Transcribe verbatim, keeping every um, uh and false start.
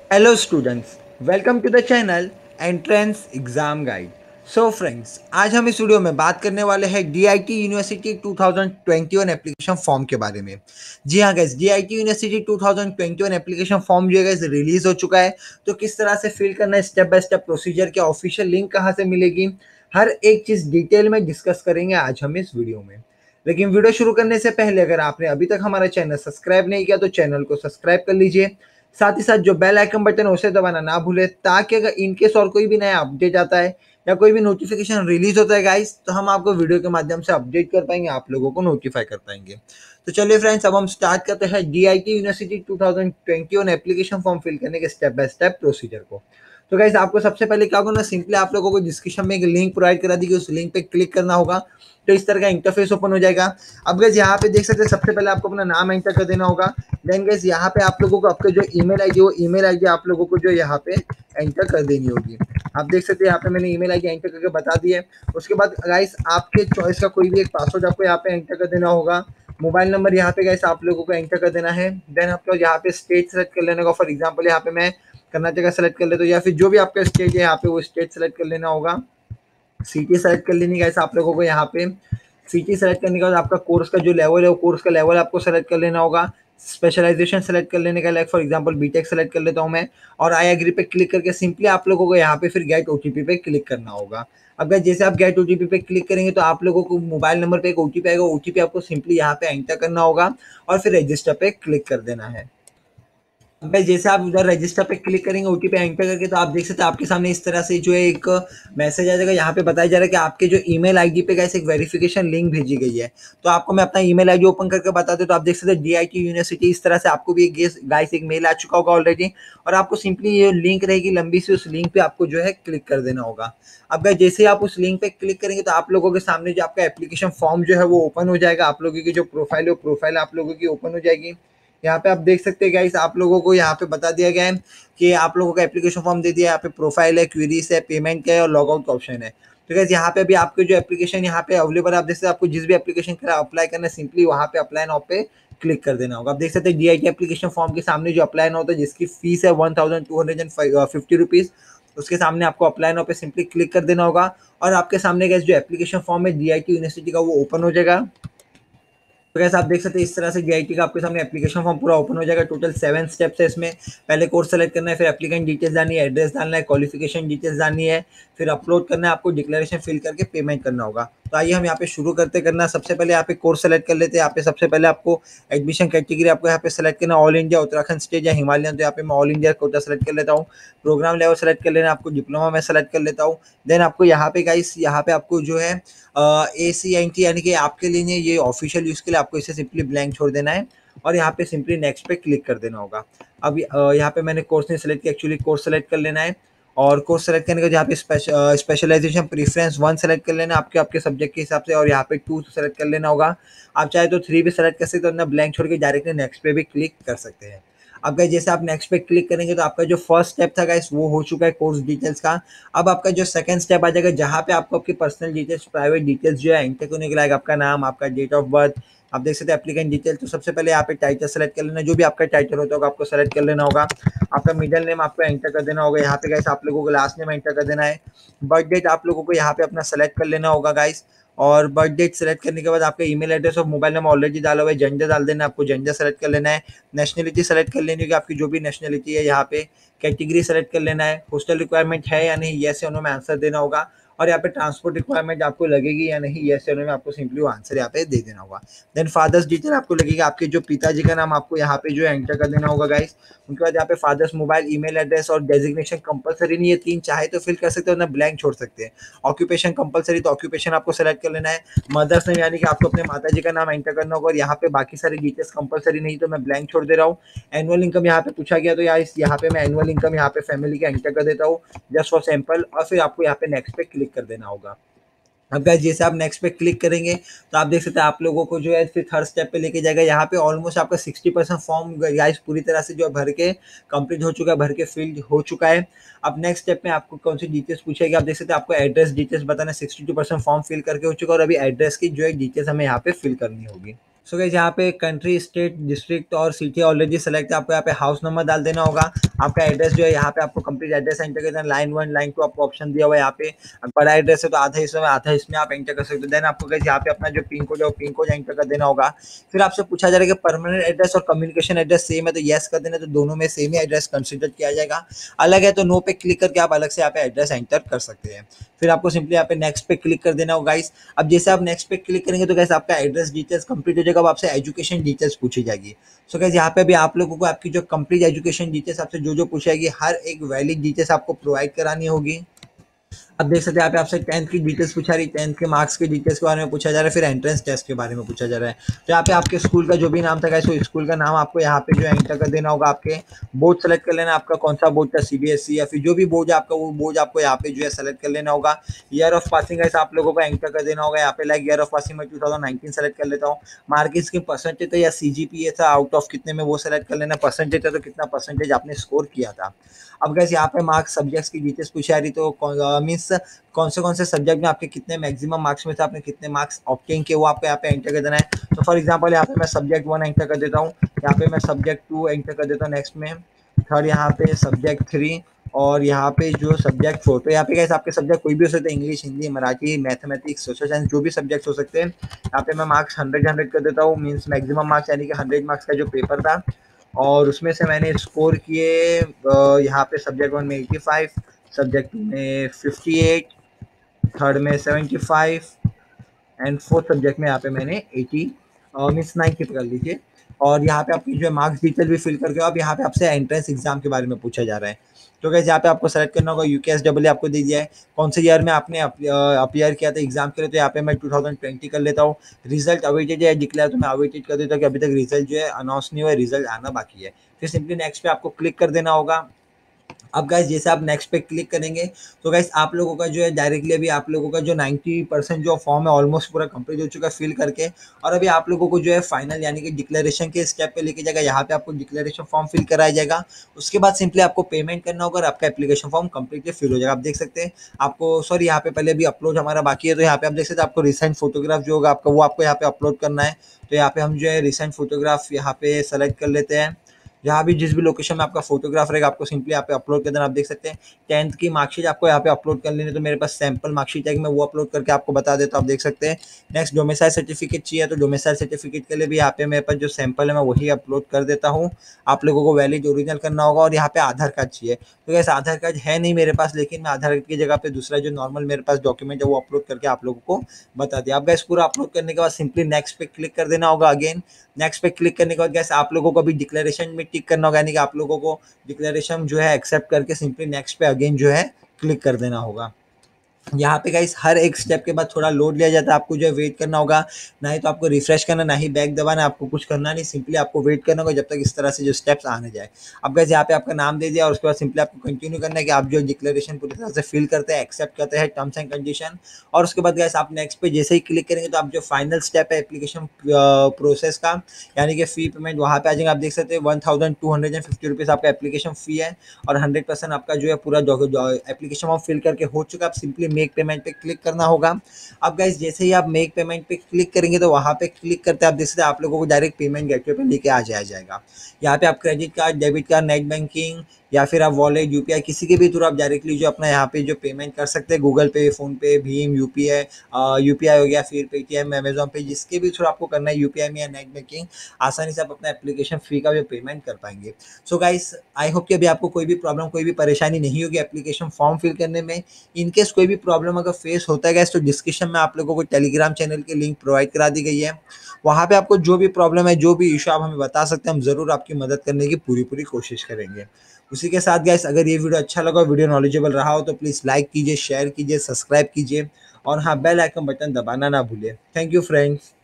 Hello students, welcome to the channel Entrance Exam Guide. So friends, आज हम इस video में बात करने वाले हैं D I T university two thousand twenty one application form के बारे में। जी हाँ guys, D I T university two thousand twenty one application form जो है गाइस रिलीज हो चुका है। तो किस तरह से फिल करना है, स्टेप बाय स्टेप प्रोसीजर, क्या ऑफिशियल लिंक कहाँ से मिलेगी, हर एक चीज़ डिटेल में डिस्कस करेंगे आज हम इस वीडियो में। लेकिन वीडियो शुरू करने से पहले अगर आपने अभी तक हमारा चैनल सब्सक्राइब नहीं किया तो चैनल को सब्सक्राइब कर लीजिए। साथ ही साथ जो बेल आइकन बटन है उसे दबाना ना भूले, ताकि अगर इनकेस और कोई भी नया अपडेट आता है या कोई भी नोटिफिकेशन रिलीज होता है गाइस, तो हम आपको वीडियो के माध्यम से अपडेट कर पाएंगे, आप लोगों को नोटिफाई कर पाएंगे। तो चलिए फ्रेंड्स, अब हम स्टार्ट करते हैं D I T university two thousand twenty one application form fill करने के स्टेप बाय स्टेप प्रोसीजर को। तो गाइस, आपको सबसे पहले क्या करना है, सिंपली आप लोगों को डिस्क्रिप्शन में एक लिंक प्रोवाइड करा दी गई, उस लिंक पे क्लिक करना होगा। तो इस तरह का इंटरफेस ओपन हो जाएगा। अब गाइस यहाँ पे देख सकते हैं, सबसे पहले आपको अपना नाम एंटर कर देना होगा। देन गाइस यहाँ पे आप लोगों को आपका जो ईमेल आईडी, वो ईमेल आईडी आप लोगों को जो यहाँ पे एंटर कर देनी होगी। आप देख सकते हैं यहाँ पे मैंने ईमेल आईडी एंटर करके बता दी है। उसके बाद गाइस आपके चॉइस का कोई भी एक पासवर्ड आपको यहाँ पे एंटर कर देना होगा। मोबाइल नंबर यहाँ पे गाइस आप लोगों को एंटर कर देना है। देन आपको यहाँ पे स्टेट सेलेक्ट कर लेने का, फॉर एग्जाम्पल यहाँ पे मैं कर्नाटका सेलेक्ट कर लेता हूँ, या फिर जो भी आपका स्टेट है यहाँ पे वो स्टेट सेलेक्ट कर लेना होगा। सिटी सेलेक्ट कर लेनी गाइस आप लोगों को। यहाँ पे सिटी सेलेक्ट करने के बाद आपका कोर्स का जो लेवल है, वो कोर्स का लेवल आपको सेलेक्ट कर लेना होगा। स्पेशलाइजेशन सेलेक्ट कर लेने का, like for example BTech select कर लेता हूँ मैं, और आई एग्री पे क्लिक करके सिंपली आप लोगों को यहाँ पे फिर गेट ओटीपी पे क्लिक करना होगा। अगर जैसे आप गेट ओटीपी पे क्लिक करेंगे तो आप लोगों को मोबाइल नंबर पे एक ओटीपी आएगा, ओटीपी आपको सिंपली यहाँ पे एंटर करना होगा और फिर रजिस्टर पे क्लिक कर देना है। भाई जैसे आप उधर रजिस्टर पे क्लिक करेंगे ओटीपी एंटर करके, तो आप देख सकते हैं आपके सामने इस तरह से जो है एक मैसेज आ जाएगा। यहाँ पे बताया जा रहा है कि आपके जो ईमेल आईडी पे गाइस एक वेरिफिकेशन लिंक भेजी गई है। तो आपको मैं अपना ईमेल आईडी ओपन करके बता दूं, तो आप देख सकते हैं डी आई टी यूनिवर्सिटी, इस तरह से आपको भी एक गाइस एक मेल आ चुका होगा ऑलरेडी, और आपको सिंपली ये लिंक रहेगी लंबी सी, उस लिंक पे आपको जो है क्लिक कर देना होगा। अब गाइस जैसे आप उस लिंक पे क्लिक करेंगे तो आप लोगों के सामने जो आपका एप्लीकेशन फॉर्म जो है वो ओपन हो जाएगा। आप लोगों की जो प्रोफाइल है वो प्रोफाइल आप लोगों की ओपन हो जाएगी। यहाँ पे आप देख सकते हैं गाइस, आप लोगों को यहाँ पे बता दिया गया है कि आप लोगों का एप्लीकेशन फॉर्म दे दिया है। यहाँ पे प्रोफाइल है, क्वेरीज है, पेमेंट का है और लॉग आउट का ऑप्शन है। तो गाइस यहाँ पे भी आपके जो एप्लीकेशन यहाँ पे अवेलेबल है, आप देख सकते हैं आपको जिस भी एप्लीकेशन का अप्लाई करना है, सिंपली वहाँ पे अप्लाई नाउ पे क्लिक कर देना होगा। आप देख सकते हैं D I T application form के सामने जो अप्लाई नाउ होता है, जिसकी फीस है one thousand two hundred and fifty rupees, उसके सामने आपको अप्लाई नाउ पे सिंपली क्लिक कर देना होगा और आपके सामने गाइस जो एप्लीकेशन फॉर्म है डी आई टी यूनिवर्सिटी का, वो ओपन हो जाएगा। तो कैसे आप देख सकते हैं इस तरह से डी आई टी का आपके सामने एप्लीकेशन फॉर्म पूरा ओपन हो जाएगा। टोटल सेवन स्टेप्स है इसमें। पहले कोर्स सेलेक्ट करना है, फिर एप्लीकेंट डिटेल्स डालनी है, एड्रेस डालना है, क्वालिफिकेशन डिटेल्स डालनी है, फिर अपलोड करना है, आपको डिक्लेरेशन फिल करके पेमेंट करना होगा। तो आइए हम यहाँ पे शुरू करते करना। सबसे पहले यहाँ पे कोर्स सेलेक्ट कर लेते हैं। यहाँ पे सबसे पहले आपको एडमिशन कैटेगरी आपको यहाँ पे सेलेक्ट करना, ऑल इंडिया, उत्तराखंड स्टेट या हिमालयन। तो यहाँ पे मैं ऑल इंडिया कोटा सेलेक्ट कर लेता हूँ। प्रोग्राम लेवल सेलेक्ट कर लेना, आपको डिप्लोमा में सेलेक्ट कर लेता हूँ। देन आपको यहाँ पे गाइस, यहाँ पे आपको जो है ए सी एन टी, यानी कि आपके लिए नहीं, ये ऑफिशियल यूज़ के लिए आपको इसे सिंपली ब्लैंक छोड़ देना है और यहाँ पे सिंपली नेक्स्ट पे क्लिक कर देना होगा। अब अ, यहाँ पे मैंने कोर्स नहीं सेलेक्ट किया, एक्चुअली कोर्स सेलेक्ट कर लेना है। और कोर्स सेलेक्ट करने के यहाँ पे स्पेशलाइजेशन प्रीफरेंस वन सेलेक्ट कर लेना आपके आपके सब्जेक्ट के हिसाब से, और यहाँ पे टू सेलेक्ट कर लेना होगा। आप चाहे तो थ्री भी सेलेक्ट कर सकते हो, ना ब्लैंक छोड़ के डायरेक्टली नेक्स्ट पे भी क्लिक कर सकते हैं। अब गाइस जैसे आप नेक्स्ट पे क्लिक करेंगे तो आपका जो फर्स्ट स्टेप था गाइस वो हो चुका है कोर्स डिटेल्स का। अब आपका जो सेकंड स्टेप आ जाएगा, जहाँ पे आपको आपकी पर्सनल डिटेल्स, प्राइवेट डिटेल्स जो है एंटर करने के लायक, आपका नाम, आपका डेट ऑफ बर्थ, आप देख सकते हैं एप्लीकेंट डिटेल। तो सबसे पहले यहाँ पे टाइटल सेलेक्ट कर लेना, जो भी आपका टाइटल होता होगा आपको सेलेक्ट कर लेना होगा। आपका मिडिल नेम आपको एंटर कर देना होगा। यहाँ पे गाइस आप लोगों को लास्ट नेम एंटर कर देना है। बर्थ डेट आप लोगों को यहाँ पे अपना सेलेक्ट कर लेना होगा गाइस। और बर्थ डेट सेलेक्ट करने के बाद आपका ईमेल एड्रेस और मोबाइल नंबर ऑलरेडी डाला हुआ है, जेंडर डाल देना, आपको जेंडर सेलेक्ट कर लेना है। नेशनलिटी सेलेक्ट कर लेनी होगी, आपकी जो भी नेशनलिटी है। यहाँ पे कैटेगरी सेलेक्ट कर लेना है। हॉस्टल रिक्वायरमेंट है या नहीं, येस या नो में आंसर देना होगा। और यहाँ पे ट्रांसपोर्ट रिक्वायरमेंट आपको लगेगी या नहीं, येस या नो में आपको सिंपली वो आंसर यहाँ पे दे देना होगा। देन फादर्स डिटेल आपको लगेगा, आपके जो पिताजी का नाम आपको यहाँ पे जो एंटर कर देना होगा गाइस। उनके बाद यहाँ पे फादर्स मोबाइल, ईमेल एड्रेस और डेजिग्नेशन कंपलसरी नहीं है, तीन चाहे तो फिल कर सकते हो ना ब्लैंक छोड़ सकते हैं। ऑक्यूपेशन कंपलसरी, तो ऑक्यूपेशन आपको सेलेक्ट कर लेना है। मदर्स नेम यानी कि आपको अपने माता जी का नाम एंटर करना होगा, और यहाँ पे बाकी सारी डिटेल्स कंपलसरी नहीं, तो मैं ब्लैंक छोड़ दे रहा हूँ। एनुअल इनकम यहाँ पे पूछा गया, तो यार यहाँ पे मैं एनुअल इनकम यहाँ पे फैमिली का एंटर कर देता हूँ जस्ट फॉर सैंपल, और फिर आपको यहाँ पे नेक्स्ट पे क्लिक कर देना होगा। अब गाइस जैसे आप नेक्स्ट पे क्लिक करेंगे तो आप देख सकते हैं आप लोगों को जो है फिर थर्ड स्टेप पे लेके जाएगा। यहाँ पे ऑलमोस्ट आपका सिक्सटी परसेंट फॉर्म गाइस पूरी तरह से जो है भर के कंप्लीट हो चुका है, भर के फिल हो चुका है। अब नेक्स्ट स्टेप में आपको कौन सी डिटेल्स पूछेगी, आप देख सकते हैं आपको एड्रेस डिटेल्स बताना। Sixty two percent form fill करके हो चुका है और अभी एड्रेस की जो है डिटेल्स हमें यहाँ पे फिल करनी होगी। सो गाइस यहाँ पे कंट्री, स्टेट, डिस्ट्रिक्ट और सिटी ऑलरेडी सेलेक्ट है। आपको यहाँ पे हाउस नंबर डाल देना होगा। आपका एड्रेस जो है यहाँ पे आपको कंप्लीट एड्रेस एंटर कर देना। लाइन वन, लाइन टू आपको ऑप्शन दिया हुआ है यहाँ पे। बड़ा एड्रेस है तो आधा इसमें आधा इसमें आप एंटर कर सकते हो। देन आपको गाइस यहाँ पे अपना जो पिन कोड है पिन कोड एंटर कर देना होगा। फिर आपसे पूछा जा रहा है कि परमानेंट एड्रेस और कम्युनिकेशन एड्रेस सेम है, तो येस कर देना। तो दोनों में सेम ही एड्रेस कंसिडर किया जाएगा। अलग है तो नो पे क्लिक करके आप अलग से यहाँ पे एड्रेस एंटर कर सकते हैं। फिर आपको सिंपली यहाँ पे नेक्स्ट पे क्लिक कर देना होगा गाइस। अब जैसे आप नेक्स्ट पे क्लिक करेंगे तो गाइस आपका एड्रेस डिटेल्स कंप्लीट हो जाएगा। अब आपसे एजुकेशन डिटेल्स पूछी जाएगी। सो गाइस यहाँ पे भी आप लोगों को आपकी जो कंप्लीट एजुकेशन डिटेल्स आपसे जो जो पूछेगी हर एक वैलिड डिटेल्स आपको प्रोवाइड करानी होगी। अब देख सकते हैं यहाँ पे आपसे टेंथ की डिटेल्स पूछा रही है, टेंथ के मार्क्स की डिटेल्स के बारे में पूछा जा रहा है, फिर एंट्रेंस टेस्ट के बारे में पूछा जा रहा है। तो यहाँ पे आपके स्कूल का जो भी नाम था गाइस, वो स्कूल का नाम आपको यहाँ पे जो है एंटर कर देना होगा। आपके बोर्ड सेलेक्ट कर लेना, आपका कौन सा बोर्ड था, सीबीएसई या फिर जो भी बोर्ड है आपका, वो बोर्ड आपको यहाँ पे जो है सेलेक्ट कर लेना होगा। ईयर ऑफ पासिंग गाइस आप लोगों को एंटर कर देना होगा यहाँ पे। लाइक ईयर ऑफ पासिंग में टू थाउजेंड नाइनटीन सेलेक्ट कर लेता हूँ। मार्क्स की परसेंटेज था या सीजीपीए था आउट ऑफ कितने में, वो सेलेक्ट कर लेना। परसेंटेज था तो कितना परसेंटेज आपने स्कोर किया था। अब गाइस यहाँ पे मार्क्स सब्जेक्ट्स की डिटेल्स पूछा रही, तो मीन्स कौन से कौन से सब्जेक्ट में आपके कितने मैक्सिमम मार्क्स में थे, आपने कितने मार्क्स ऑब्टेन किए, वो आपको यहाँ पे एंटर कर देना है। तो फॉर एग्जांपल यहाँ पे मैं सब्जेक्ट वन एंटर कर देता हूँ, यहाँ पे मैं सब्जेक्ट टू एंटर कर देता हूँ, नेक्स्ट में थर्ड यहाँ पे सब्जेक्ट थ्री और यहाँ पे जो सब्जेक्ट फोर। तो यहाँ पे कैसे आपके सब्जेक्ट कोई भी हो सकते हैं, English, Hindi, Marathi, mathematics, social science, जो भी सब्जेक्ट हो सकते हैं। यहाँ पे मैं मार्क्स हंड्रेड हंड्रेड कर देता हूँ, मीन्स मैक्सिमम मार्क्स यानी कि हंड्रेड मार्क्स का जो पेपर था और उसमें से मैंने स्कोर किए यहाँ पे सब्जेक्ट वन में एटी फाइव, सब्जेक्ट टू में फिफ्टी एट, थर्ड में seventy five and fourth subject में यहाँ पे मैंने एटी मीन्स नाइन्टी कर लीजिए। और यहाँ पे आपकी जो है मार्क्स डिटेल भी फिल करके अब यहाँ पे आपसे एंट्रेंस एग्जाम के बारे में पूछा जा रहा है। तो गाइस यहाँ पे आपको सेलेक्ट करना होगा। यूकेएस डब्ल्यू आपको दे दिया है, कौन से ईयर में आपने अपियर किया था एग्जाम के लिए, तो यहाँ पे मैं टू थाउजेंड ट्वेंटी कर लेता हूँ। रिजल्ट अवेटेड है डिक्लेयर, तो मैं अवेटेड कर देता हूँ कि अभी तक रिजल्ट जो है अनाउंस नहीं हुआ है, रिजल्ट आना बाकी है। फिर सिंपली नेक्स्ट पे आपको क्लिक कर देना होगा। अब गाइस जैसे आप नेक्स्ट पे क्लिक करेंगे तो गाइस आप लोगों का जो है डायरेक्टली अभी आप लोगों का जो नाइन्टी परसेंट जो फॉर्म है ऑलमोस्ट पूरा कंप्लीट हो चुका है फिल करके। और अभी आप लोगों को जो है फाइनल यानी कि डिक्लेरेशन के स्टेप पे लेके जाएगा। यहाँ पे आपको डिक्लेरेशन फॉर्म फिल कराया जाएगा। उसके बाद सिंपली आपको पेमेंट करना होगा और आपका एप्लीकेशन फॉर्म कंप्लीटली फिल हो जाएगा। आप देख सकते हैं आपको, सॉरी यहाँ पे पहले भी अपलोड हमारा बाकी है, तो यहाँ पे आप देख सकते हैं आपको रिसेंट फोटोग्राफ जो होगा आपका वो आपको यहाँ पे अपलोड करना है। तो यहाँ पे हम जो है रिसेंट फोटोग्राफ यहाँ पे सेलेक्ट कर लेते हैं। जहाँ भी जिस भी लोकेशन में आपका फोटोग्राफ रहेगा आपको सिंपली यहाँ पे अपलोड कर देना। आप देख सकते हैं टेंथ की मार्कशीट आपको यहाँ पे अपलोड कर लेनी, तो मेरे पास सैंपल मार्कशीट है कि मैं वो अपलोड करके आपको बता देता हूँ। आप देख सकते हैं नेक्स्ट डोमिसाइल सर्टिफिकेट चाहिए, तो डोमिसाइल सर्टिफिकेट के लिए भी यहाँ पे मेरे पास जो सैंपल है मैं वही अपलोड कर देता हूँ। आप लोगों को वैलिड ओरिजिनल करना होगा। और यहाँ पे आधार कार्ड चाहिए, तो कैसे आधार कार्ड है नहीं मेरे पास, लेकिन मैं आधार कार्ड की जगह पे दूसरा जो नॉर्मल मेरे पास डॉक्यूमेंट है वो अपलोड करके आप लोगों को बता दिया। आप गैस पूरा अपलोड करने के बाद सिंपली नेक्स्ट पे क्लिक कर देना होगा। अगेन नेक्स्ट पे क्लिक करने के बाद गैस आप लोगों को अभी डिक्लेरेशन में टिक करना होगा, यानी कि आप लोगों को डिक्लेरेशन जो है एक्सेप्ट करके सिंपली नेक्स्ट पे अगेन जो है क्लिक कर देना होगा। यहाँ पे गाइस हर एक स्टेप के बाद थोड़ा लोड लिया जाता है, आपको जो है वेट करना होगा। ना ही तो आपको रिफ्रेश करना, ना ही बैक दबाना, आपको कुछ करना नहीं, सिंपली आपको वेट करना होगा जब तक इस तरह से जो स्टेप्स आने जाए। अब गाइस यहाँ पे आपका नाम दे दिया और उसके बाद सिंपली आपको कंटिन्यू करना है कि आप जो डिक्लेरेशन पूरी तरह से फिल करते हैं, एक्सेप्ट करते हैं टर्म्स एंड कंडीशन। और उसके बाद गाइस आप नेक्स्ट पे जैसे ही क्लिक करेंगे तो आप जो फाइनल स्टेप है एप्लीकेशन प्रोसेस का, यानी कि फी पेमेंट, वहाँ पे आ जाएंगे। आप देख सकते हैं one thousand two hundred and fifty rupees आपका एप्लीकेशन फी है और हंड्रेड परसेंट आपका जो है पूरा एप्लीकेशन फॉर्म फिल करके हो चुका है। आप सिंपली मेक पेमेंट पे क्लिक करना होगा। अब गाइस जैसे ही आप मेक पेमेंट पे क्लिक करेंगे तो वहाँ पे क्लिक करते आप देख सकते हैं आप लोगों को डायरेक्ट पेमेंट गेटवे पे लेके आ जाया जाएगा। यहाँ पे आप credit card, debit card, net banking या फिर आप वॉलेट, यूपीआई, किसी के भी थ्रू आप डायरेक्टली जो अपना यहाँ पे जो पेमेंट कर सकते हैं, गूगल पे, फोन पे, भीम, यूपीआई यूपीआई हो गया, फिर पेटीएम, अमेजोन पे, जिसके भी थ्रू आपको करना है यूपीआई में या नेट बैंकिंग, आसानी से आप अपना एप्लीकेशन फी का जो पेमेंट कर पाएंगे। सो गाइस आई होप कि अभी आपको कोई भी प्रॉब्लम, कोई भी परेशानी नहीं होगी एप्लीकेशन फॉर्म फिल करने में। इनकेस कोई भी प्रॉब्लम अगर फेस होता है गाइस तो डिस्क्रिप्शन में आप लोगों को टेलीग्राम चैनल की लिंक प्रोवाइड करा दी गई है। वहाँ पे आपको जो भी प्रॉब्लम है, जो भी इशू आप हमें बता सकते हैं, हम ज़रूर आपकी मदद करने की पूरी पूरी कोशिश करेंगे। उसी के साथ गाइस अगर ये वीडियो अच्छा लगा, वीडियो नॉलेजेबल रहा हो तो प्लीज़ लाइक कीजिए, शेयर कीजिए, सब्सक्राइब कीजिए और हाँ बेल आइकन बटन दबाना ना भूलिए। Thank you friends.